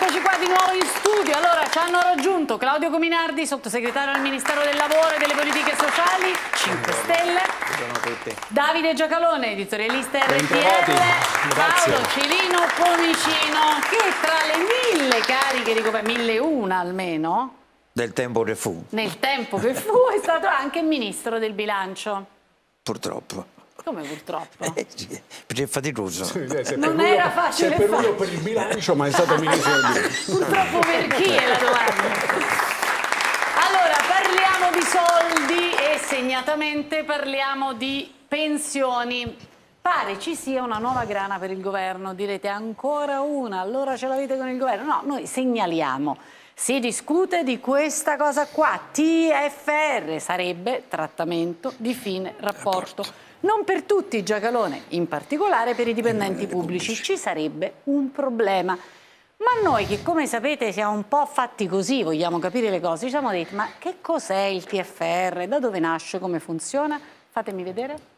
Eccoci qua di nuovo in studio. Allora, ci hanno raggiunto Claudio Cominardi, sottosegretario al Ministero del Lavoro e delle Politiche Sociali, 5 Stelle. Davide Giacalone, editorialista RTL. Paolo Cilino Pomicino, che tra le 1000 cariche di governo, 1001 almeno, del tempo che fu. Nel tempo che fu, è stato anche Ministro del Bilancio. Purtroppo. Come purtroppo? Perché è faticoso. Non era facile per lui o per il bilancio, ma è stato Ministro del Bilancio. Purtroppo per chi è la domanda? Allora, parliamo di soldi e segnatamente parliamo di pensioni. Pare ci sia una nuova grana per il governo. Direte ancora una, allora ce l'avete con il governo? No, noi segnaliamo. Si discute di questa cosa qua, TFR, sarebbe trattamento di fine rapporto. Non per tutti, Giacalone, in particolare per i dipendenti pubblici. Ci sarebbe un problema. Ma noi che, come sapete, siamo un po' fatti così, vogliamo capire le cose, ci siamo detti, ma che cos'è il TFR? Da dove nasce? Come funziona? Fatemi vedere.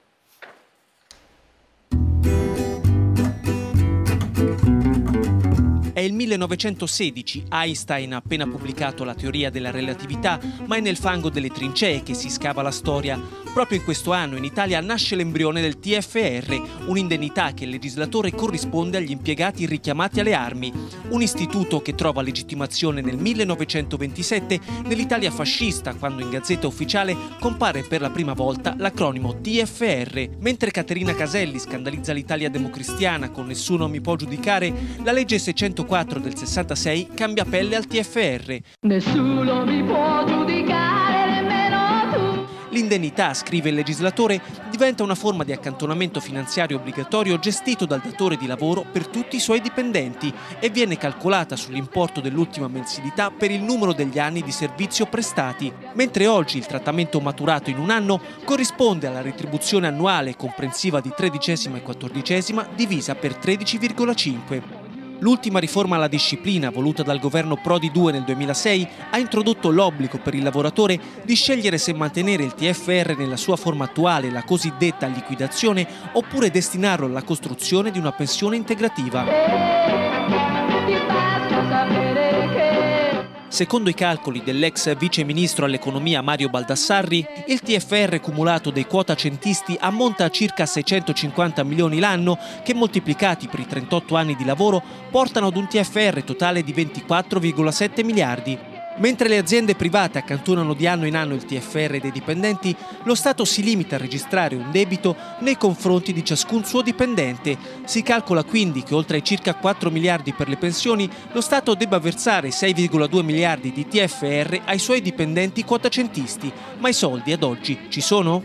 È il 1916, Einstein ha appena pubblicato la teoria della relatività, ma è nel fango delle trincee che si scava la storia. Proprio in questo anno in Italia nasce l'embrione del TFR, un'indennità che il legislatore corrisponde agli impiegati richiamati alle armi. Un istituto che trova legittimazione nel 1927 nell'Italia fascista, quando in Gazzetta Ufficiale compare per la prima volta l'acronimo TFR. Mentre Caterina Caselli scandalizza l'Italia democristiana con Nessuno mi può giudicare, la legge 604 del 66 cambia pelle al TFR. Nessuno mi può giudicare, nemmeno tu. L'indennità, scrive il legislatore, diventa una forma di accantonamento finanziario obbligatorio gestito dal datore di lavoro per tutti i suoi dipendenti e viene calcolata sull'importo dell'ultima mensilità per il numero degli anni di servizio prestati, mentre oggi il trattamento maturato in un anno corrisponde alla retribuzione annuale comprensiva di 13ª e 14ª divisa per 13,5. L'ultima riforma alla disciplina, voluta dal governo Prodi 2 nel 2006, ha introdotto l'obbligo per il lavoratore di scegliere se mantenere il TFR nella sua forma attuale, la cosiddetta liquidazione, oppure destinarlo alla costruzione di una pensione integrativa. Secondo i calcoli dell'ex vice ministro all'economia Mario Baldassarri, il TFR cumulato dei quotacentisti ammonta a circa 650 milioni l'anno che, moltiplicati per i 38 anni di lavoro, portano ad un TFR totale di 24,7 miliardi. Mentre le aziende private accantonano di anno in anno il TFR dei dipendenti, lo Stato si limita a registrare un debito nei confronti di ciascun suo dipendente. Si calcola quindi che oltre ai circa 4 miliardi per le pensioni, lo Stato debba versare 6,2 miliardi di TFR ai suoi dipendenti quotacentisti. Ma i soldi ad oggi ci sono?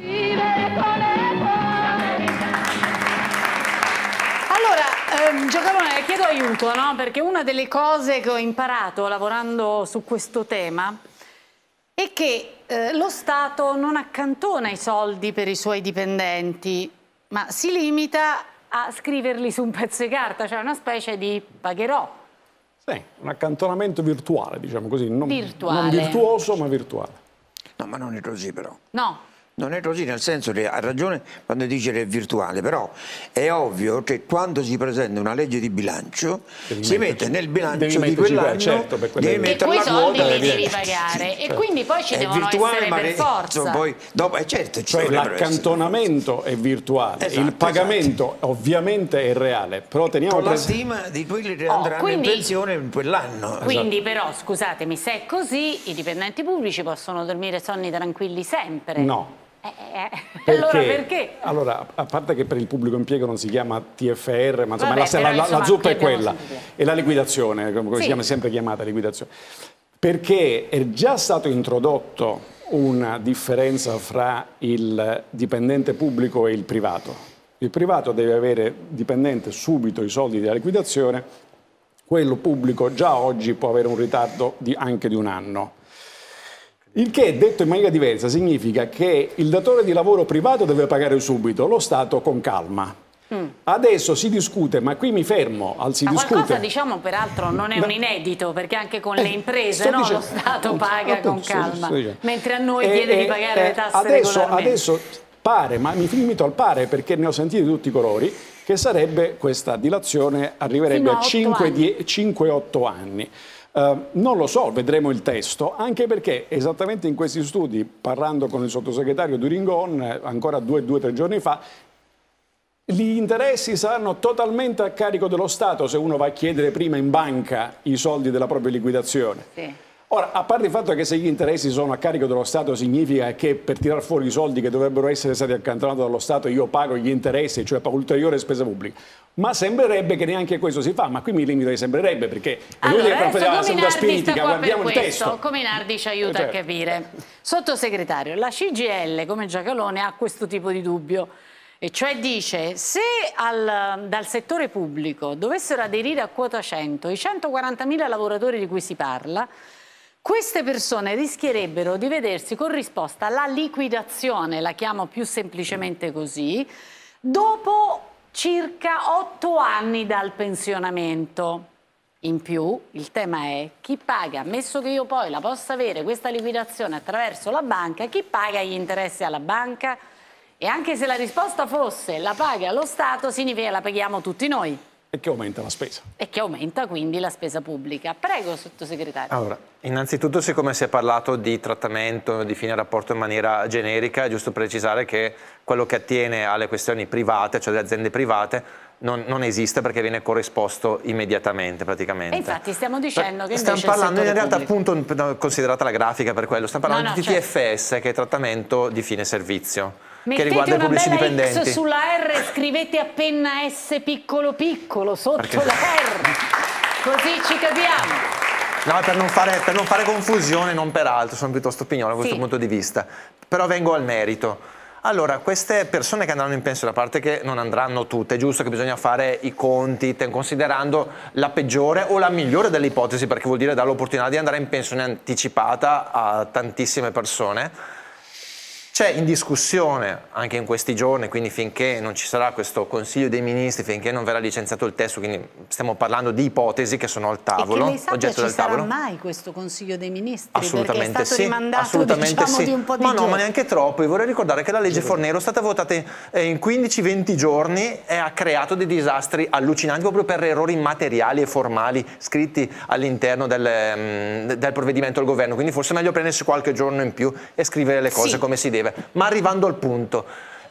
Giacalone, chiedo aiuto, no? Perché una delle cose che ho imparato lavorando su questo tema è che lo Stato non accantona i soldi per i suoi dipendenti, ma si limita a scriverli su un pezzo di carta, cioè una specie di pagherò. Sì, un accantonamento virtuale, diciamo così, non virtuoso ma virtuale. No, ma non è così però. No. Non è così, nel senso che ha ragione quando dice che è virtuale, però è ovvio che quando si presenta una legge di bilancio si mette nel bilancio di quell'anno, certo, e quei soldi li devi pagare, e quindi poi ci devono essere per forza. Poi, dopo, certo, cioè l'accantonamento è virtuale, esatto, il pagamento ovviamente è reale, però teniamo con la stima di quelli che andranno in pensione in quell'anno. Quindi però, scusatemi, se è così, i dipendenti pubblici possono dormire sonni tranquilli sempre. No. Allora perché? Allora, a parte che per il pubblico impiego non si chiama TFR, ma insomma, la zuppa è quella, è la liquidazione, come si chiama, sempre chiamata liquidazione. Perché è già stato introdotto una differenza fra il dipendente pubblico e il privato. Il privato deve avere dipendente subito i soldi della liquidazione, quello pubblico già oggi può avere un ritardo anche di un anno. Il che, detto in maniera diversa, significa che il datore di lavoro privato deve pagare subito, lo Stato con calma. Adesso si discute, ma qui mi fermo, qualcosa diciamo peraltro non è un inedito, perché anche con le imprese lo Stato paga con calma, mentre a noi chiede di pagare le tasse regolarmente. Adesso pare, ma mi limito al pare perché ne ho sentiti tutti i colori, che sarebbe, questa dilazione arriverebbe a 5-8 anni. Non lo so, vedremo il testo, anche perché esattamente in questi studi, parlando con il sottosegretario Duringon ancora 2 o 3 giorni fa, gli interessi saranno totalmente a carico dello Stato se uno va a chiedere prima in banca i soldi della propria liquidazione. Sì. Ora, a parte il fatto che se gli interessi sono a carico dello Stato significa che per tirar fuori i soldi che dovrebbero essere stati accantonati dallo Stato io pago gli interessi, cioè pago ulteriore spesa pubblica. Ma sembrerebbe che neanche questo si fa, ma qui mi limito che sembrerebbe, perché è allora, inutile che la seconda spiritica, guardiamo il testo. Cominardi ci aiuta a capire. Sottosegretario, la CGIL, come Giacalone, ha questo tipo di dubbio. E cioè dice, se dal settore pubblico dovessero aderire a quota 100 i 140.000 lavoratori di cui si parla, queste persone rischierebbero di vedersi corrisposta la liquidazione, la chiamo più semplicemente così, dopo circa 8 anni dal pensionamento. In più, il tema è chi paga, ammesso che io poi la possa avere questa liquidazione attraverso la banca, chi paga gli interessi alla banca? E anche se la risposta fosse la paga lo Stato, significa che la paghiamo tutti noi. E che aumenta la spesa. E che aumenta quindi la spesa pubblica. Prego, sottosegretario. Allora, innanzitutto, siccome si è parlato di trattamento di fine rapporto in maniera generica, è giusto precisare che quello che attiene alle questioni private, cioè delle aziende private, non esiste perché viene corrisposto immediatamente praticamente. E infatti stiamo dicendo che stiamo invece parlando in realtà pubblico. Appunto, considerata la grafica per quello, stiamo parlando di TFS, che è trattamento di fine servizio. Mettete che riguarda i pubblici una bella dipendenti. X sulla R, scrivete appena S piccolo piccolo sotto la R, così ci capiamo. No, per non fare confusione, non per altro, sono piuttosto pignolo da questo punto di vista. Però vengo al merito. Allora, queste persone che andranno in pensione, a parte che non andranno tutte, è giusto che bisogna fare i conti considerando la peggiore o la migliore delle ipotesi, perché vuol dire dare l'opportunità di andare in pensione anticipata a tantissime persone. C'è in discussione anche in questi giorni, quindi finché non ci sarà questo Consiglio dei Ministri, finché non verrà licenziato il testo, quindi stiamo parlando di ipotesi che sono al tavolo, e che lei sappia, oggetto del tavolo. Ci sarà mai questo Consiglio dei Ministri? Assolutamente perché è stato rimandato, assolutamente diciamo, di un po' di giorni. Ma neanche troppo. Io vorrei ricordare che la legge Fornero è stata votata in 15-20 giorni e ha creato dei disastri allucinanti proprio per errori materiali e formali scritti all'interno del provvedimento del governo, quindi forse è meglio prendersi qualche giorno in più e scrivere le cose come si deve. Ma arrivando al punto,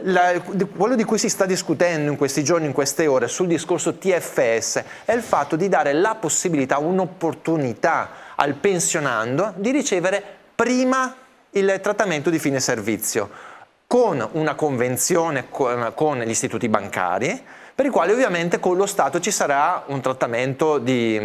quello di cui si sta discutendo in questi giorni, in queste ore, sul discorso TFS, è il fatto di dare la possibilità, un'opportunità al pensionando di ricevere prima il trattamento di fine servizio, con una convenzione con gli istituti bancari, per i quali ovviamente con lo Stato ci sarà un trattamento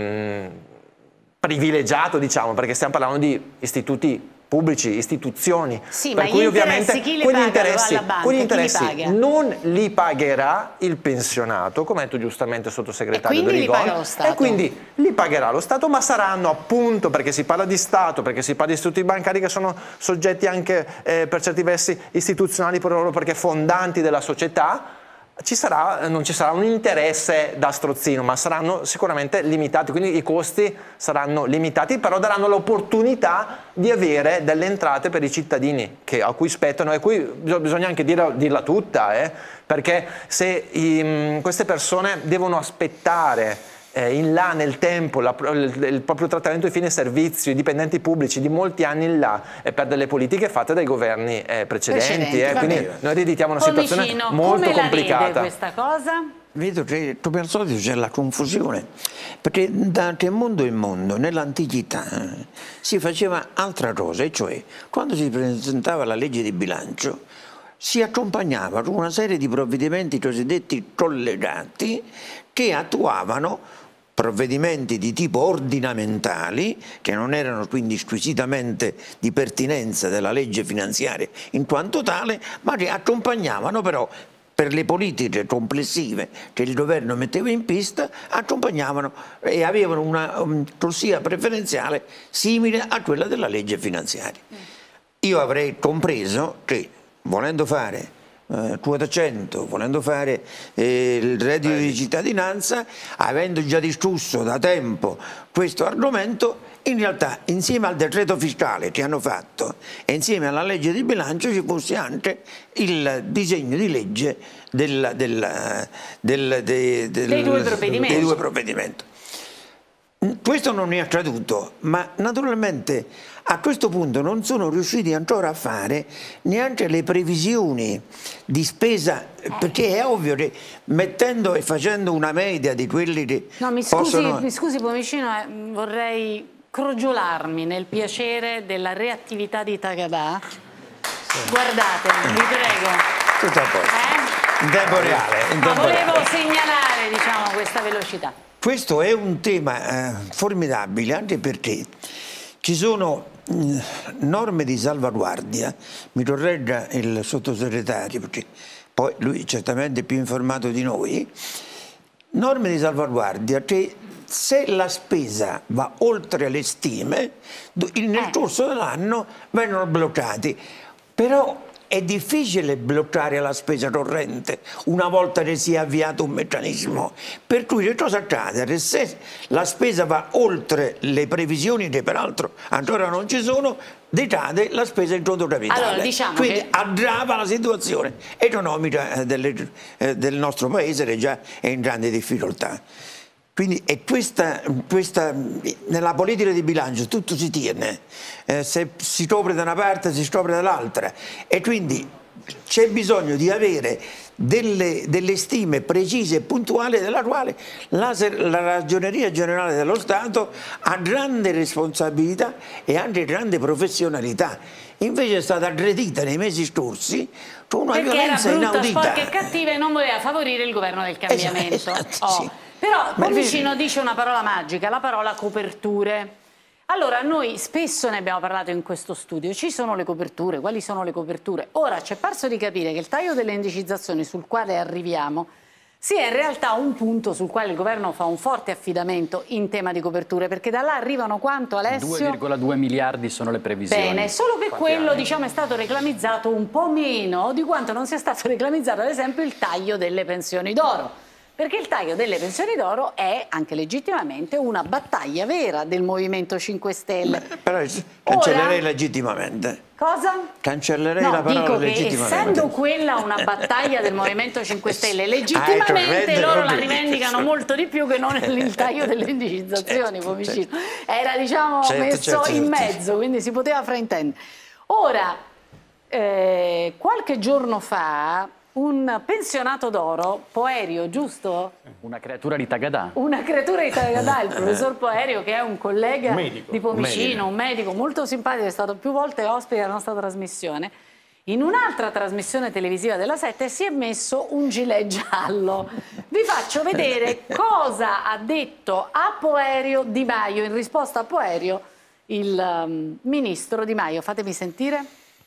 privilegiato, diciamo, perché stiamo parlando di istituti pubblici, istituzioni, sì, per ma cui gli ovviamente quegli interessi li non li pagherà il pensionato, come ha detto giustamente il sottosegretario Duringon, e quindi li pagherà lo Stato, ma saranno appunto, perché si parla di Stato, perché si parla di istituti bancari che sono soggetti anche per certi versi istituzionali proprio perché fondanti della società, non ci sarà un interesse da strozzino, ma saranno sicuramente limitati, quindi i costi saranno limitati, però daranno l'opportunità di avere delle entrate per i cittadini a cui spettano, e qui bisogna anche dirla tutta, perché se queste persone devono aspettare in là nel tempo il proprio trattamento di fine servizio, i dipendenti pubblici di molti anni in là, per delle politiche fatte dai governi precedenti. Quindi noi ereditiamo una situazione molto complicata. Come la vede questa cosa? Vedo che come al solito c'è la confusione, perché da mondo in mondo, nell'antichità, si faceva altra cosa, e cioè quando si presentava la legge di bilancio si accompagnava con una serie di provvedimenti cosiddetti collegati che attuavano provvedimenti di tipo ordinamentali, che non erano quindi squisitamente di pertinenza della legge finanziaria in quanto tale, ma che accompagnavano però per le politiche complessive che il governo metteva in pista, accompagnavano e avevano una corsia preferenziale simile a quella della legge finanziaria. Io avrei compreso che, volendo fare quota 100, volendo fare il reddito di cittadinanza, avendo già discusso da tempo questo argomento, in realtà insieme al decreto fiscale che hanno fatto e insieme alla legge di bilancio ci fosse anche il disegno di legge dei due provvedimenti. Questo non è accaduto, ma naturalmente a questo punto non sono riusciti ancora a fare neanche le previsioni di spesa, perché è ovvio che mettendo e facendo una media di quelli che no, mi scusi Pomicino, vorrei crogiolarmi nel piacere della reattività di Tagadà. Sì. Guardate, vi prego. Tutto a posto. In tempo reale. Volevo segnalare, diciamo, questa velocità. Questo è un tema formidabile, anche perché ci sono norme di salvaguardia, mi corregga il sottosegretario, perché poi lui certamente è più informato di noi, norme di salvaguardia che se la spesa va oltre le stime, nel corso dell'anno vengono bloccati. Però è difficile bloccare la spesa corrente una volta che si è avviato un meccanismo. Per cui che cosa accade? Che se la spesa va oltre le previsioni, che peraltro ancora non ci sono, decade la spesa in conto capitale. Allora, diciamo quindi che aggrava la situazione economica del nostro paese, che già è in grande difficoltà. Quindi è questa, nella politica di bilancio tutto si tiene, se si scopre da una parte si scopre dall'altra, e quindi c'è bisogno di avere delle stime precise e puntuali, della quale la Ragioneria Generale dello Stato ha grande responsabilità e anche grande professionalità. Invece è stata aggredita nei mesi scorsi con una violenza inaudita. Perché era brutta, sporca e cattiva e non voleva favorire il governo del cambiamento. Esatto, sì. Però Pomicino dice una parola magica, la parola coperture. Allora, noi spesso ne abbiamo parlato in questo studio, ci sono le coperture, quali sono le coperture? Ora ci è parso di capire che il taglio delle indicizzazioni sul quale arriviamo sia in realtà un punto sul quale il governo fa un forte affidamento in tema di coperture, perché da là arrivano quanto, Alessio? 2,2 miliardi sono le previsioni. Bene, solo che quello diciamo è stato reclamizzato un po' meno di quanto non sia stato reclamizzato ad esempio il taglio delle pensioni d'oro. Perché il taglio delle pensioni d'oro è anche legittimamente una battaglia vera del Movimento 5 Stelle. Però cancellerei legittimamente. Cosa? Cancellerei la parola legittimamente. Dico che essendo quella una battaglia del Movimento 5 Stelle, legittimamente loro la rivendicano molto di più che non il taglio delle indicizzazioni, Pomicino. Era diciamo messo in mezzo, quindi si poteva fraintendere. Ora, qualche giorno fa un pensionato d'oro, Poerio, giusto? Una creatura di Tagadà. Una creatura di Tagadà, il professor Poerio, che è un collega di Pomicino, un medico molto simpatico, è stato più volte ospite della nostra trasmissione. In un'altra trasmissione televisiva della 7 si è messo un gilet giallo. Vi faccio vedere cosa ha detto a Poerio Di Maio, in risposta a Poerio, il ministro Di Maio. Fatemi sentire.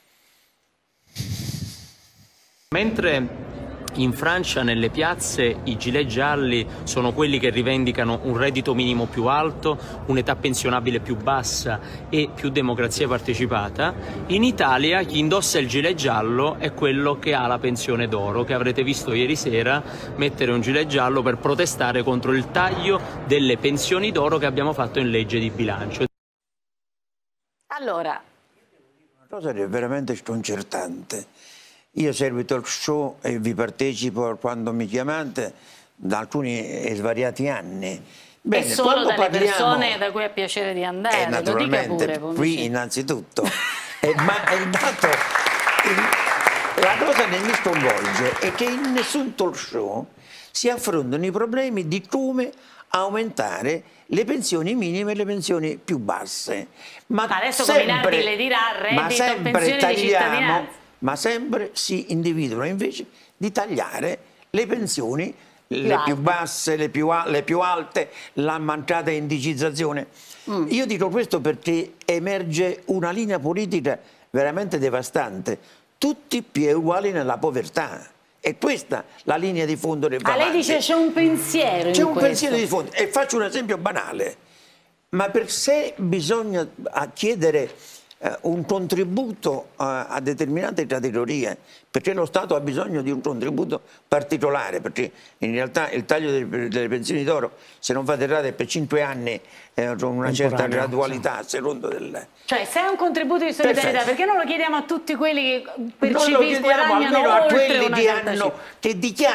Mentre in Francia nelle piazze i gilet gialli sono quelli che rivendicano un reddito minimo più alto, un'età pensionabile più bassa e più democrazia partecipata, in Italia chi indossa il gilet giallo è quello che ha la pensione d'oro, che avrete visto ieri sera mettere un gilet giallo per protestare contro il taglio delle pensioni d'oro che abbiamo fatto in legge di bilancio. Allora, una cosa che è veramente sconcertante. Io seguo talk show e vi partecipo quando mi chiamate da alcuni e svariati anni. Bene, e solo dalle persone da cui è piacere di andare, naturalmente, lo dica pure, qui innanzitutto. Ma il dato, la cosa che mi sconvolge è che in nessun talk show si affrontano i problemi di come aumentare le pensioni minime e le pensioni più basse. Ma adesso Cominardi le dirà reddito, pensioni di cittadinanza. Ma sempre si individuano invece di tagliare le pensioni, le più basse, le più alte, la mancata indicizzazione. Io dico questo perché emerge una linea politica veramente devastante. Tutti più uguali nella povertà. È questa la linea di fondo del avanti. Lei dice c'è un pensiero in C'è un pensiero di fondo. E faccio un esempio banale. Ma per se bisogna chiedere un contributo a determinate categorie, perché lo Stato ha bisogno di un contributo particolare, perché in realtà il taglio delle pensioni d'oro, se non fate errare, è per 5 anni con una certa gradualità a secondo del... Cioè, se è un contributo di solidarietà, Perfetto. perché non lo chiediamo a tutti quelli che Non lo chiediamo almeno a quelli che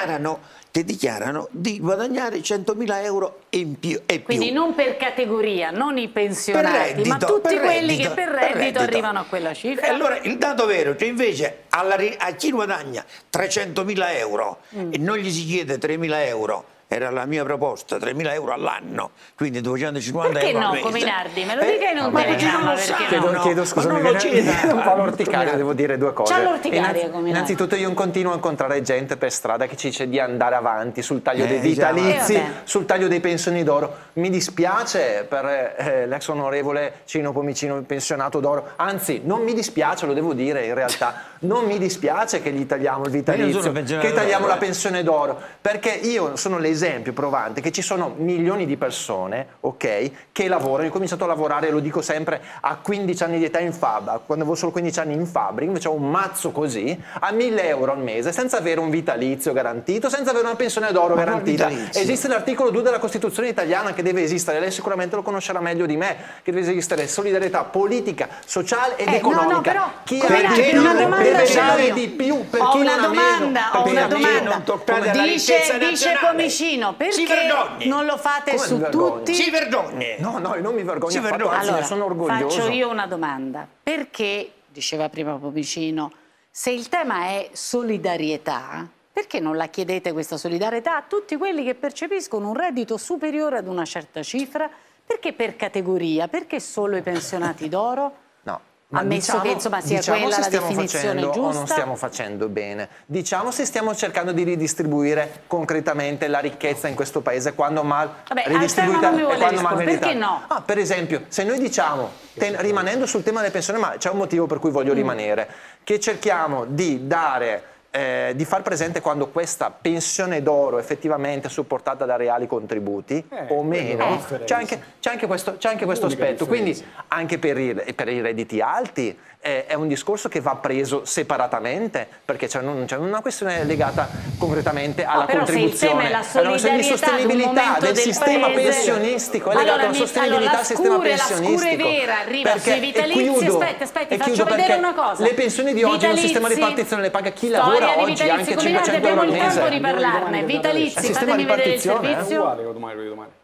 dichiarano di guadagnare 100.000 euro in più e Quindi più. non per categoria, non i pensionati, ma tutti quelli che per reddito arrivano a quella cifra. E allora il dato vero è che invece a chi guadagna 300.000 euro e non gli si chiede 3.000 euro, era la mia proposta, 3.000 euro all'anno, quindi 250 perché euro no, al mese. Cominardi? Me lo dica in un ma perché non telegramma, lo sa? perché no? Chiedo scusa, mi viene un po' l'orticaria, devo dire due cose. C'ha l'orticaria, Cominardi. Innanzitutto io continuo a incontrare gente per strada che ci dice di andare avanti sul taglio dei vitalizi, sul taglio dei pensioni d'oro. Mi dispiace per l'ex onorevole Cino Pomicino, pensionato d'oro, anzi non mi dispiace, lo devo dire in realtà, non mi dispiace che gli tagliamo il vitalizio, che tagliamo la pensione d'oro, perché io sono l'esempio provante che ci sono milioni di persone, ok, che lavorano. Io ho cominciato a lavorare, lo dico sempre, a 15 anni di età in fabbrica, quando avevo solo 15 anni in fabbrica, invece ho un mazzo così, a 1.000 euro al mese, senza avere un vitalizio garantito, senza avere una pensione d'oro garantita. Esiste l'articolo 2 della Costituzione italiana che deve esistere, lei sicuramente lo conoscerà meglio di me, che deve esistere solidarietà politica, sociale ed economica. No, però, chi Cominardi, ha una di più domanda deve ce l'ho dare io. di più per Ho chi una non ha meno. domanda, non toccate alla ricchezza Dice nazionale. Comicino, perché non lo fate Come su mi vergogno? tutti? Si vergogni. No, io non mi vergogno Si affatto, vergogna. anzi ne sono orgoglioso. Faccio io una domanda. Perché, diceva prima Pomicino, se il tema è solidarietà, perché non la chiedete questa solidarietà a tutti quelli che percepiscono un reddito superiore ad una certa cifra? Perché per categoria? Perché solo i pensionati d'oro? No. Ammesso che insomma sia quella la definizione giusta. O non stiamo facendo bene. Diciamo se stiamo cercando di ridistribuire concretamente la ricchezza in questo paese quando mal ridistribuita e quando mal meritata. Perché no? Per esempio, se noi diciamo, rimanendo sul tema delle pensioni, ma c'è un motivo per cui voglio rimanere, che cerchiamo di dare di far presente quando questa pensione d'oro effettivamente è supportata da reali contributi o meno, c'è anche questo aspetto, quindi anche per i redditi alti è un discorso che va preso separatamente, perché c'è una questione legata concretamente alla contribuzione. L'insostenibilità del sistema pensionistico è legata alla sostenibilità del sistema pensionistico. La scure vera arriva sui vitalizi. Aspetti, faccio vedere una cosa. Le pensioni di oggi nel sistema di ripartizione le paga chi lavora oggi, anche 500 euro al mese. Abbiamo il tempo di parlarne. Vitalizi, fatemi vedere il servizio. Uguale, domani.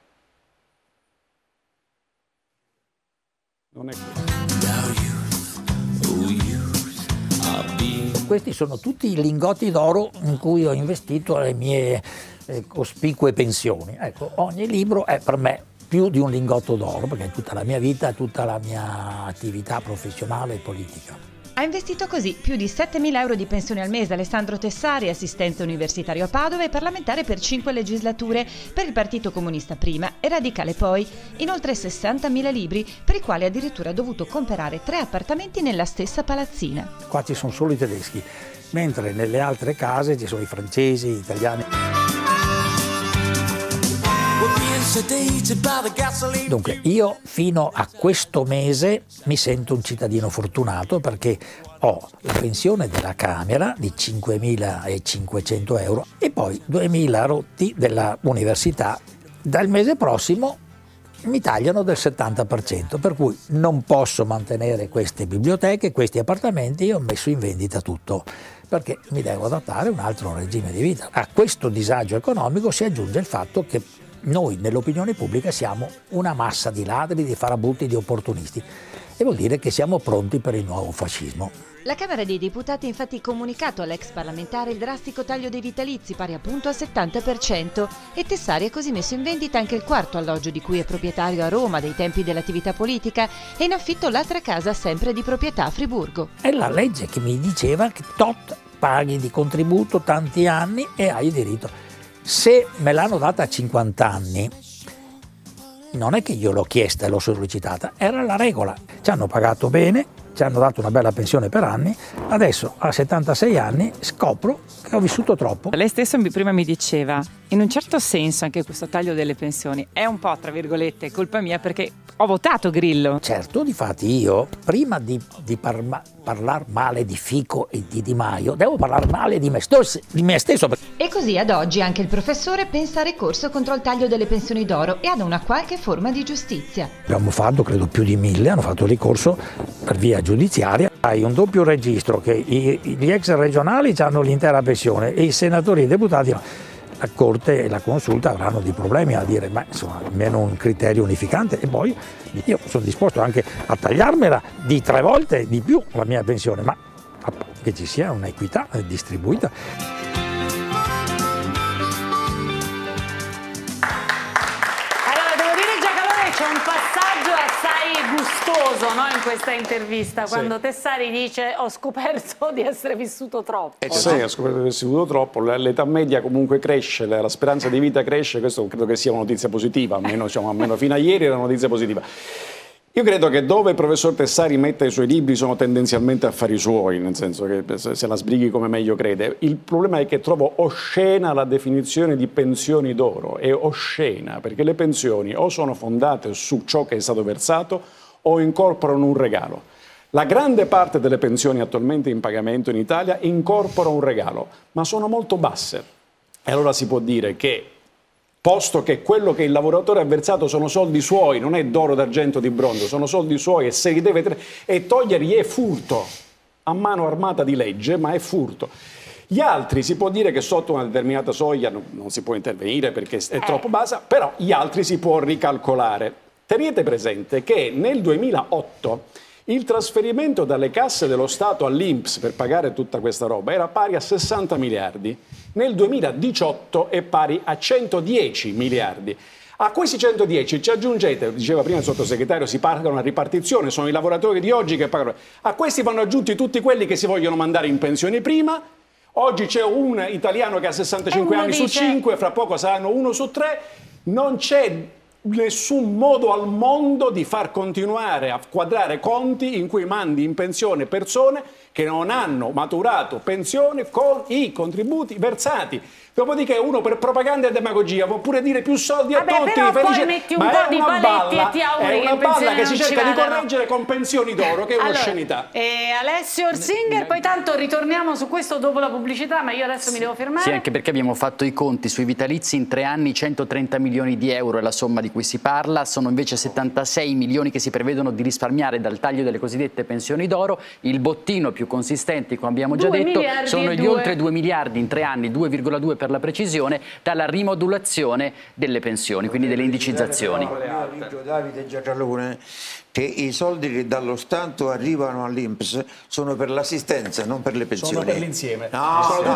Non è questo. Questi sono tutti i lingotti d'oro in cui ho investito le mie cospicue pensioni. Ecco, ogni libro è per me più di un lingotto d'oro, perché è tutta la mia vita, tutta la mia attività professionale e politica. Ha investito così più di 7.000 euro di pensione al mese. Alessandro Tessari, assistente universitario a Padova e parlamentare per 5 legislature, per il Partito Comunista prima e Radicale poi. Inoltre 60.000 libri, per i quali addirittura ha dovuto comprare 3 appartamenti nella stessa palazzina. Qua ci sono solo i tedeschi, mentre nelle altre case ci sono i francesi, gli italiani. Dunque, io fino a questo mese mi sento un cittadino fortunato perché ho la pensione della Camera di 5.500 euro e poi 2.000 rotti della università. Dal mese prossimo mi tagliano del 70%, per cui non posso mantenere queste biblioteche, questi appartamenti, e ho messo in vendita tutto, perché mi devo adattare a un altro regime di vita. A questo disagio economico si aggiunge il fatto che noi nell'opinione pubblica siamo una massa di ladri, di farabutti, di opportunisti, e vuol dire che siamo pronti per il nuovo fascismo. La Camera dei Deputati ha infatti comunicato all'ex parlamentare il drastico taglio dei vitalizi, pari appunto al 70%, e Tessari ha così messo in vendita anche il quarto alloggio di cui è proprietario a Roma dai tempi dell'attività politica e in affitto l'altra casa sempre di proprietà a Friburgo. È la legge che mi diceva che tot paghi di contributo tanti anni e hai diritto. Se me l'hanno data a 50 anni, non è che io l'ho chiesta e l'ho sollecitata, era la regola. Ci hanno pagato bene, ci hanno dato una bella pensione per anni, adesso a 76 anni scopro che ho vissuto troppo. Lei stesso prima mi diceva, in un certo senso anche questo taglio delle pensioni è un po', tra virgolette, colpa mia perché ho votato Grillo. Certo, difatti io, prima di parlare male di Fico e di Di Maio, devo parlare male di me stesso. E così ad oggi anche il professore pensa a ricorso contro il taglio delle pensioni d'oro e ad una qualche forma di giustizia. Abbiamo fatto, credo, più di 1000, hanno fatto ricorso per via giudiziaria. Hai un doppio registro che gli ex regionali hanno l'intera pensione e i senatori e i deputati no. La Corte e la Consulta avranno dei problemi a dire, ma insomma, almeno un criterio unificante, e poi io sono disposto anche a tagliarmela di 3 volte di più la mia pensione, ma che ci sia un'equità distribuita. Allora, devo dire, Giacalone, c'è un passaggio assai gustoso, no, in questa intervista, quando Tessari dice ho scoperto di essere vissuto troppo. Sì, ho scoperto di essere vissuto troppo, l'età media comunque cresce, la speranza di vita cresce, questo credo che sia una notizia positiva, almeno fino a ieri era una notizia positiva. Io credo che dove il professor Tessari mette i suoi libri sono tendenzialmente affari suoi, nel senso che se la sbrighi come meglio crede. Il problema è che trovo oscena la definizione di pensioni d'oro, è oscena, perché le pensioni o sono fondate su ciò che è stato versato o incorporano un regalo. La grande parte delle pensioni attualmente in pagamento in Italia incorpora un regalo, ma sono molto basse. E allora si può dire che, posto che quello che il lavoratore ha versato sono soldi suoi, non è d'oro, d'argento, di bronzo, sono soldi suoi e se li deve e toglierli è furto, a mano armata di legge, ma è furto. Gli altri si può dire che sotto una determinata soglia non si può intervenire perché è troppo bassa, però gli altri si può ricalcolare. Tenete presente che nel 2008 il trasferimento dalle casse dello Stato all'INPS per pagare tutta questa roba era pari a 60 miliardi. Nel 2018 è pari a 110 miliardi. A questi 110 ci aggiungete, diceva prima il sottosegretario, si paga una ripartizione, sono i lavoratori di oggi che pagano. A questi vanno aggiunti tutti quelli che si vogliono mandare in pensione prima. Oggi c'è un italiano che ha 65 anni su 5, fra poco saranno 1 su 3. Non c'è nessun modo al mondo di far continuare a quadrare conti in cui mandi in pensione persone che non hanno maturato pensione con i contributi versati. Dopodiché uno per propaganda e demagogia può pure dire più soldi a tutti, però felice, poi metti un ma po' è di una paletti balla, e ti auguri è una che in balla pensione che si non ci cerca di vadano. correggere con pensioni d'oro, che è un'oscenità. Alessio Orsinger, poi tanto ritorniamo su questo dopo la pubblicità, ma io adesso mi devo fermare. Sì, anche perché abbiamo fatto i conti sui vitalizi, in 3 anni 130 milioni di euro è la somma di cui si parla, sono invece 76 milioni che si prevedono di risparmiare dal taglio delle cosiddette pensioni d'oro. Il bottino più consistente, come abbiamo già detto, sono gli oltre 2 miliardi in 3 anni, 2,2 per la precisione, dalla rimodulazione delle pensioni, quindi delle indicizzazioni. Davide Giacalone, che i soldi che dallo Stato arrivano all'INPS sono per l'assistenza, non per le pensioni. Sono per l'insieme. No,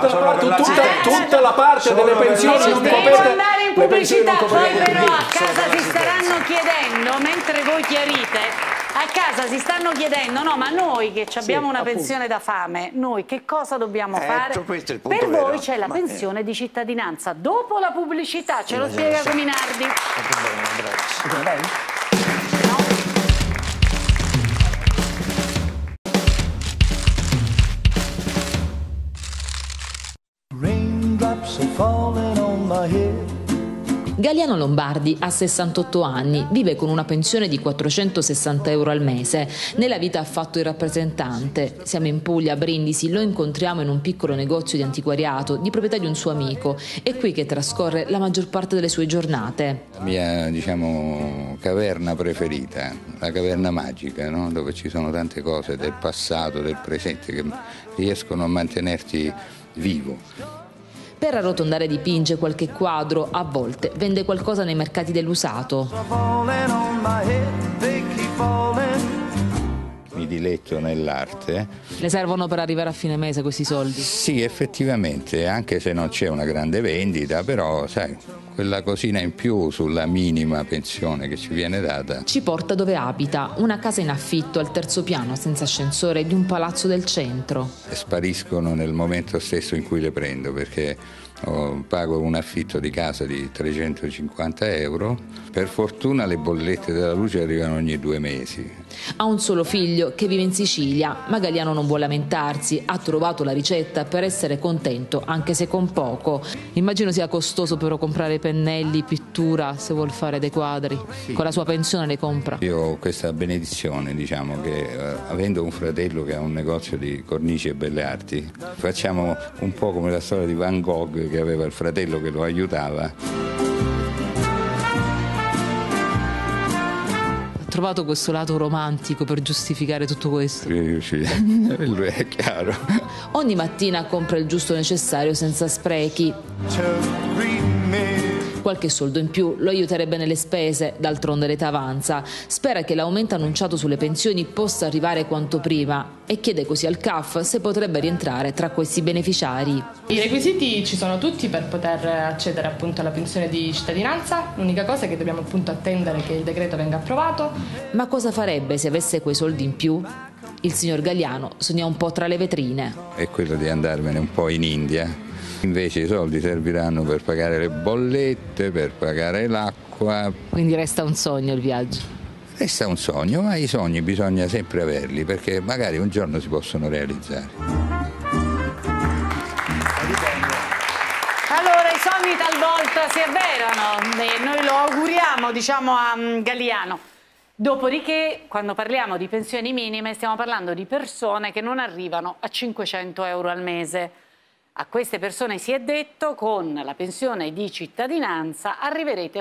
tutta la parte delle pensioni non devo coperte. andare in pubblicità, poi però a casa si staranno chiedendo, mentre voi chiarite, a casa si stanno chiedendo, no, ma noi che abbiamo una pensione da fame, noi che cosa dobbiamo fare? Questo è il punto per vero. voi c'è la pensione di cittadinanza. Dopo la pubblicità ce lo spiega Cominardi. Raindrops are falling on my head. Galiano Lombardi ha 68 anni, vive con una pensione di 460 euro al mese. Nella vita ha fatto il rappresentante. Siamo in Puglia, a Brindisi, lo incontriamo in un piccolo negozio di antiquariato di proprietà di un suo amico. È qui che trascorre la maggior parte delle sue giornate. La mia, caverna preferita, la caverna magica, no? Dove ci sono tante cose del passato, del presente che riescono a mantenerti vivo. Per arrotondare dipinge qualche quadro, a volte vende qualcosa nei mercati dell'usato. Mi diletto nell'arte. Le servono per arrivare a fine mese questi soldi? Sì, effettivamente, anche se non c'è una grande vendita, però sai, quella cosina in più sulla minima pensione che ci viene data. Ci porta dove abita, una casa in affitto al 3° piano senza ascensore di un palazzo del centro. Spariscono nel momento stesso in cui le prendo, perché pago un affitto di casa di 350 euro, per fortuna le bollette della luce arrivano ogni 2 mesi. Ha un solo figlio che vive in Sicilia, ma Galliano non vuole lamentarsi, ha trovato la ricetta per essere contento anche se con poco. Immagino sia costoso però comprare pennelli, pittura, se vuol fare dei quadri. Sì. Con la sua pensione le compra. Io ho questa benedizione, diciamo, che avendo un fratello che ha un negozio di cornici e belle arti, facciamo un po' come la storia di Van Gogh, che aveva il fratello che lo aiutava. Ha trovato questo lato romantico per giustificare tutto questo? Sì, lui è chiaro. Ogni mattina compra il giusto necessario senza sprechi. Qualche soldo in più lo aiuterebbe nelle spese, d'altronde l'età avanza. Spera che l'aumento annunciato sulle pensioni possa arrivare quanto prima e chiede così al CAF se potrebbe rientrare tra questi beneficiari. I requisiti ci sono tutti per poter accedere appunto alla pensione di cittadinanza, l'unica cosa è che dobbiamo appunto attendere che il decreto venga approvato. Ma cosa farebbe se avesse quei soldi in più? Il signor Galliano sogna un po' tra le vetrine. È quello di andarmene un po' in India. Invece i soldi serviranno per pagare le bollette, per pagare l'acqua. Quindi resta un sogno il viaggio? Resta un sogno, ma i sogni bisogna sempre averli, perché magari un giorno si possono realizzare. Allora, i sogni talvolta si avverano e noi lo auguriamo, diciamo, a Galliano. Dopodiché, quando parliamo di pensioni minime, stiamo parlando di persone che non arrivano a 500 euro al mese. A queste persone si è detto con la pensione di cittadinanza arriverete a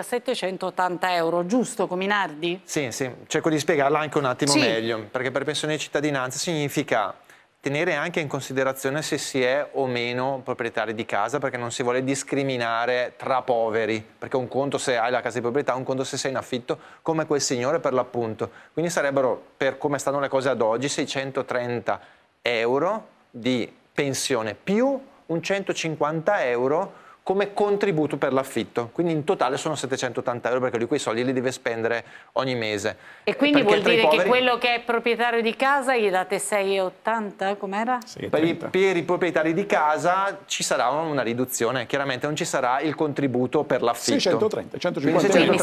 780 euro, giusto Cominardi? Sì, cerco di spiegarla anche un attimo meglio, perché per pensione di cittadinanza significa tenere anche in considerazione se si è o meno proprietari di casa, perché non si vuole discriminare tra poveri, perché un conto se hai la casa di proprietà, un conto se sei in affitto, come quel signore per l'appunto. Quindi sarebbero, per come stanno le cose ad oggi, 630 euro di pensione più un 150 euro come contributo per l'affitto, quindi in totale sono 780 euro perché lui quei soldi li deve spendere ogni mese. E quindi vuol dire che quello che è proprietario di casa gli date 6,80, com'era? Per i proprietari di casa ci sarà una riduzione, chiaramente non ci sarà il contributo per l'affitto. 630, 150 quindi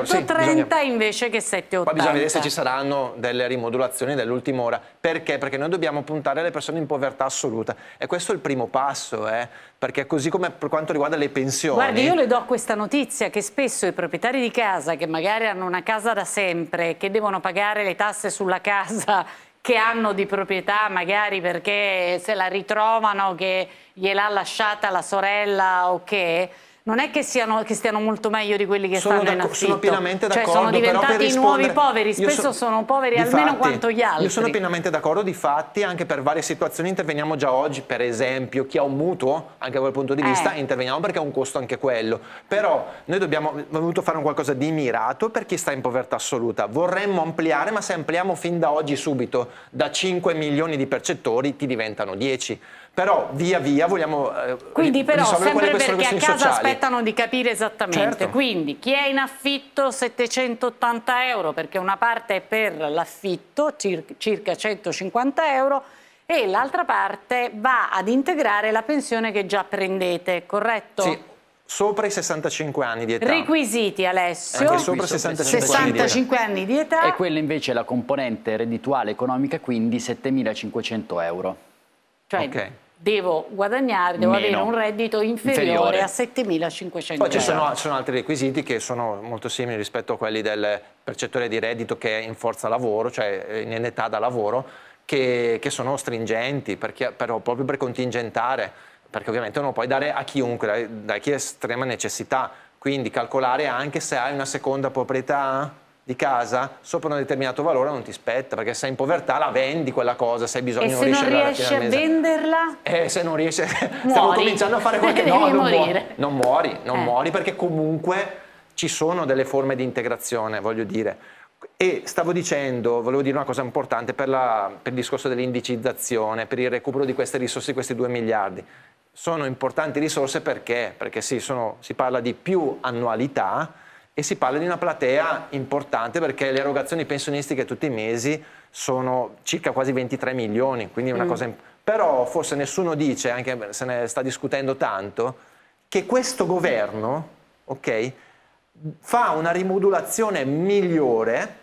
630 euro, invece che 7,80. Poi bisogna vedere se ci saranno delle rimodulazioni dell'ultima ora. Perché? Perché noi dobbiamo puntare alle persone in povertà assoluta e questo è il primo passo, perché così come per quanto riguarda le pensioni. Guardi, io le do questa notizia che spesso i proprietari di casa che magari hanno una casa da sempre, che devono pagare le tasse sulla casa che hanno di proprietà, magari perché se la ritrovano che gliel'ha lasciata la sorella o che, non è che stiano molto meglio di quelli che stanno in affitto. Sono pienamente d'accordo. Cioè sono diventati i nuovi poveri, spesso sono poveri almeno quanto gli altri. Io sono pienamente d'accordo, difatti anche per varie situazioni interveniamo già oggi, per esempio chi ha un mutuo, anche da quel punto di vista interveniamo perché è un costo anche quello, però noi abbiamo voluto fare un qualcosa di mirato per chi sta in povertà assoluta. Vorremmo ampliare, ma se ampliamo fin da oggi subito da 5 milioni di percettori ti diventano 10. Però via via vogliamo quindi però sempre perché a casa sociali. Aspettano di capire esattamente, certo. Quindi chi è in affitto 780 euro perché una parte è per l'affitto, circa 150 euro, e l'altra parte va ad integrare la pensione che già prendete, corretto? Sì. Sopra i 65 anni di età. Requisiti, Alessio? Anche sopra i 65 anni di età. E quella invece è la componente reddituale economica, quindi 7.500 euro. Cioè devo guadagnare, devo avere un reddito inferiore a 7.500 euro. Poi ci sono altri requisiti che sono molto simili rispetto a quelli del percettore di reddito che è in forza lavoro, cioè in età da lavoro, che sono stringenti proprio per contingentare, perché ovviamente non lo puoi dare a chiunque, da chi ha estrema necessità, quindi calcolare anche se hai una seconda proprietà di casa sopra un determinato valore non ti spetta, perché se sei in povertà la vendi quella cosa, se hai bisogno e se non riesci a venderla? Se non riesci, stiamo cominciando a fare qualche non muori perché comunque ci sono delle forme di integrazione, voglio dire. E volevo dire una cosa importante per il discorso dell'indicizzazione, per il recupero di queste risorse, questi 2 miliardi. Sono importanti risorse perché si parla di più annualità e si parla di una platea importante, perché le erogazioni pensionistiche tutti i mesi sono circa quasi 23 milioni, quindi è una cosa però forse nessuno dice, anche se ne sta discutendo tanto, che questo governo, ok, fa una rimodulazione migliore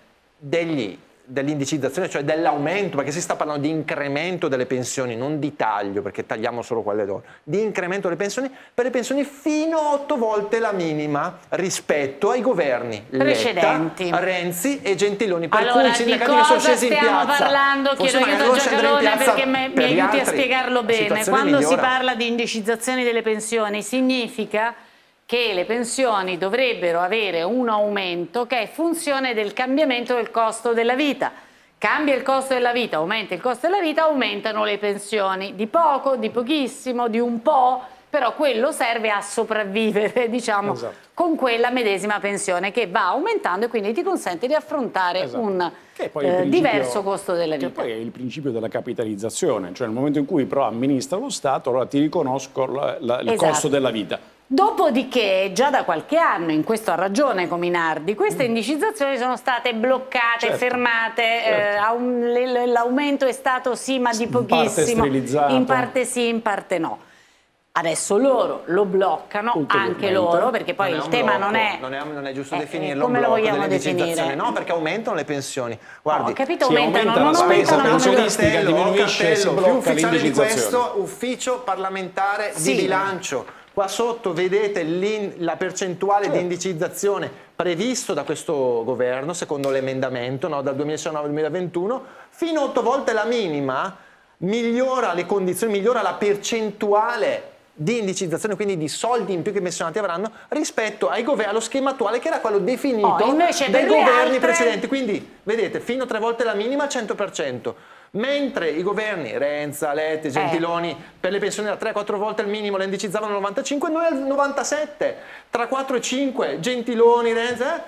dell'indicizzazione, cioè dell'aumento, perché si sta parlando di incremento delle pensioni, non di taglio, perché tagliamo solo quelle donne, di incremento delle pensioni, per le pensioni fino a 8 volte la minima rispetto ai governi precedenti, Renzi e Gentiloni, per allora, cui i sindacati che sono scesi in piazza. Stiamo parlando, chiedo aiuto a Giacalone perché mi aiuti a spiegarlo bene. Quando si parla di indicizzazione delle pensioni significa che le pensioni dovrebbero avere un aumento che è funzione del cambiamento del costo della vita. Cambia il costo della vita, aumenta il costo della vita, aumentano le pensioni. Di poco, di pochissimo, di un po', però quello serve a sopravvivere, diciamo, con quella medesima pensione che va aumentando e quindi ti consente di affrontare un diverso costo della vita. Che poi è il principio della capitalizzazione, cioè nel momento in cui però amministra lo Stato, allora ti riconosco il costo della vita. Dopodiché, già da qualche anno, in questo ha ragione Cominardi, queste indicizzazioni sono state bloccate, fermate, l'aumento è stato sì ma di pochissimo, in parte sì, in parte no. Adesso loro lo bloccano, anche loro, perché poi il tema non è giusto definirlo come lo vogliamo definire? No, perché aumentano le pensioni. Guardi, ho capito, aumentano, non aumentano pensionistica, diminuisce, si blocca l'indicizzazione. Ufficio parlamentare di bilancio. Qua sotto vedete la percentuale di indicizzazione previsto da questo governo, secondo l'emendamento, dal 2019 al 2021, fino a 8 volte la minima, migliora le condizioni, migliora la percentuale di indicizzazione, quindi di soldi in più che i pensionati avranno rispetto allo schema attuale, che era quello definito dai governi precedenti. Quindi, vedete, fino a 3 volte la minima al 100%. Mentre i governi Renza, Letta, Gentiloni per le pensioni da 3-4 volte al minimo le indicizzavano al 95, noi al 97, tra 4 e 5, Gentiloni, Renza,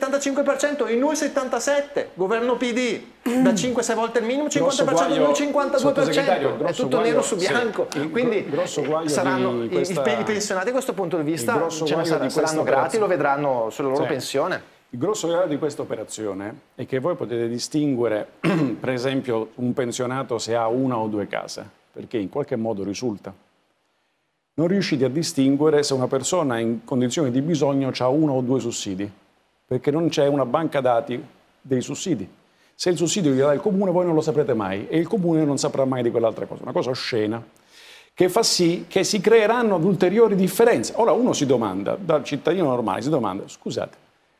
75% e noi 77, governo PD, da 5-6 volte il minimo, 50%, noi 52%, è tutto nero su bianco, quindi saranno i pensionati a questo punto di vista saranno grati, lo vedranno sulla loro pensione. Il grosso grado di questa operazione è che voi potete distinguere, per esempio, un pensionato se ha 1 o 2 case, perché in qualche modo risulta. Non riuscite a distinguere se una persona in condizioni di bisogno ha 1 o 2 sussidi, perché non c'è una banca dati dei sussidi. Se il sussidio glielo dà il comune, voi non lo saprete mai, e il comune non saprà mai di quell'altra cosa. Una cosa oscena, che fa sì che si creeranno ulteriori differenze. Ora uno si domanda, dal cittadino normale, si domanda, scusate,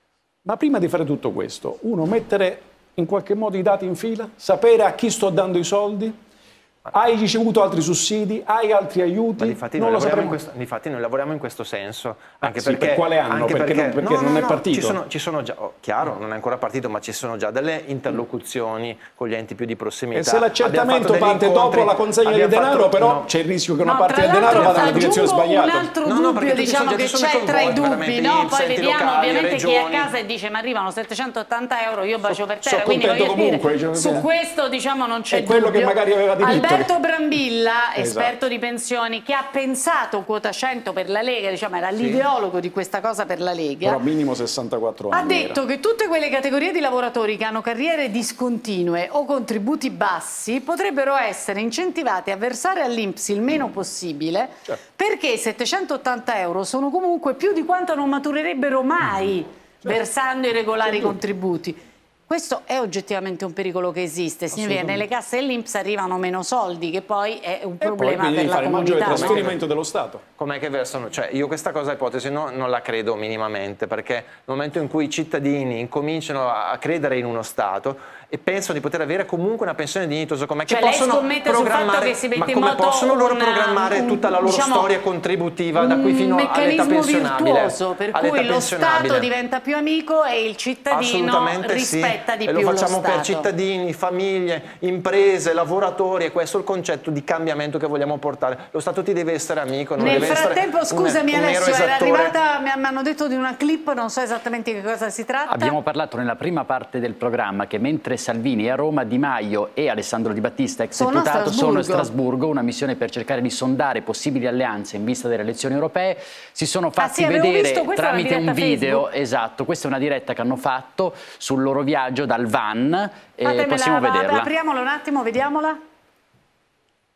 ma prima di fare tutto questo, uno mettere in qualche modo i dati in fila, sapere a chi sto dando i soldi, hai ricevuto altri sussidi, hai altri aiuti, difatti noi lavoriamo in questo senso, anche perché per quale anno? Perché non è partito? Ci sono già, chiaro, non è ancora partito, ma ci sono già delle interlocuzioni con gli enti più di prossimità. E se l'accertamento parte dopo la consegna di denaro, però c'è il rischio che una parte del denaro vada nella direzione sbagliata. Un altro dubbio, diciamo, che c'è tra i dubbi, no? Poi vediamo ovviamente chi è a casa e dice ma arrivano 780 euro, io bacio per terra, quindi voglio dire, su questo diciamo non c'è dubbio. È quello che magari aveva diritto. Alberto Brambilla, esperto di pensioni, che ha pensato quota 100 per la Lega, diciamo era l'ideologo di questa cosa per la Lega. Però minimo 64 anni. Ha detto che tutte quelle categorie di lavoratori che hanno carriere discontinue o contributi bassi potrebbero essere incentivate a versare all'INPS il meno possibile, perché 780 euro sono comunque più di quanto non maturerebbero mai versando i regolari contributi. Questo è oggettivamente un pericolo che esiste, significa che nelle casse dell'INPS arrivano meno soldi, che poi è un problema per la comunità. Maggiore trasferimento dello Stato. Com'è che versano? Cioè, io questa ipotesi non la credo minimamente, perché nel momento in cui i cittadini incominciano a credere in uno Stato e pensano di poter avere comunque una pensione dignitosa, com'è che possono programmare, ma come possono loro programmare tutta la loro storia contributiva da qui fino all'età pensionabile? Virtuoso, per cui lo Stato diventa più amico e il cittadino rispetta di più lo Stato. E lo facciamo per cittadini, famiglie, imprese, lavoratori, e questo è il concetto di cambiamento che vogliamo portare. Lo Stato ti deve essere amico, non deve essere scusami un Alessio, era arrivata, mi hanno detto di una clip, non so esattamente di che cosa si tratta. Abbiamo parlato nella prima parte del programma che mentre Salvini è a Roma, Di Maio e Alessandro Di Battista, ex deputato, sono a Strasburgo, una missione per cercare di sondare possibili alleanze in vista delle elezioni europee. Si sono fatti vedere tramite un video, esatto, questa è una diretta che hanno fatto sul loro viaggio dal van, e possiamo vederla. Apriamola un attimo, vediamola.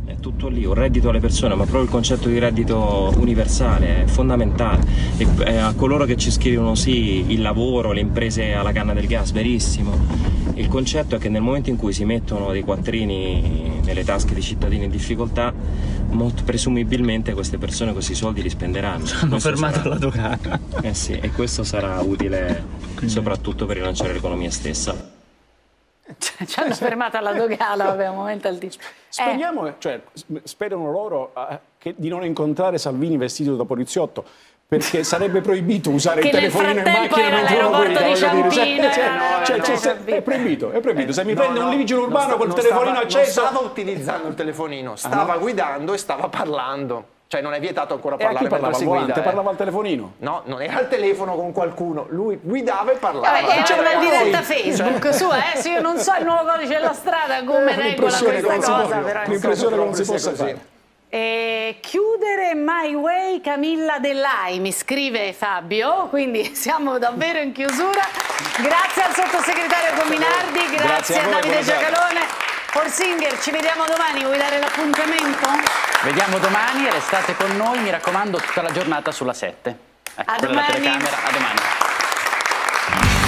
È tutto lì, un reddito alle persone, ma proprio il concetto di reddito universale è fondamentale. E a coloro che ci scrivono sì, il lavoro, le imprese alla canna del gas, verissimo. Il concetto è che nel momento in cui si mettono dei quattrini nelle tasche di cittadini in difficoltà, molto presumibilmente queste persone questi soldi li spenderanno. Hanno fermato la dogana. Eh sì, e questo sarà utile soprattutto per rilanciare l'economia stessa. Ci hanno fermato alla dogana, vabbè, un momento altissimo. Speriamo, cioè, sperano loro di non incontrare Salvini vestito da poliziotto, perché sarebbe proibito usare il telefonino in macchina mentre uno guida. È proibito, è proibito. Se mi prende un vigile urbano col telefonino acceso... Non stava utilizzando il telefonino, stava guidando e stava parlando. Cioè non è vietato ancora parlare mentre si guida. Parlava al telefonino? No, non era al telefono con qualcuno, lui guidava e parlava. C'è una diretta Facebook su, se io non so il nuovo codice della strada, come regola questa cosa, però l'impressione che non si possa fare. Chiudere My Way Camilla Dell'Ai, mi scrive Fabio, quindi siamo davvero in chiusura. Grazie al sottosegretario Cominardi, grazie a Davide Giacalone. Forsinger, ci vediamo domani, vuoi dare l'appuntamento? Vediamo domani, restate con noi, mi raccomando, tutta la giornata sulla 7. A domani. Telecamera, a domani.